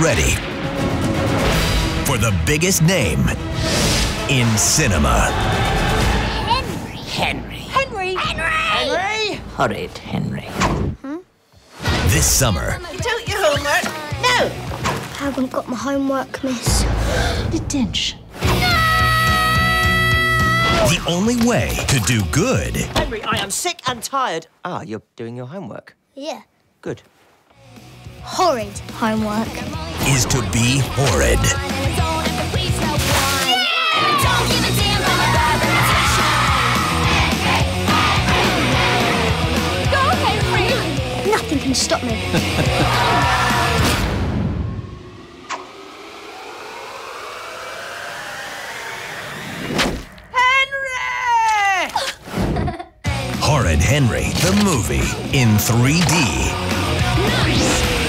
ready for the biggest name in cinema. Henry. Horrid Henry. This summer, You took your homework? No. I haven't got my homework, miss. Detention. the only way to do good Henry, I am sick and tired. Ah, you're doing your homework. Yeah. Good. Horrid homework. is to be horrid. Nothing can stop me. Horrid Henry the Movie in 3D.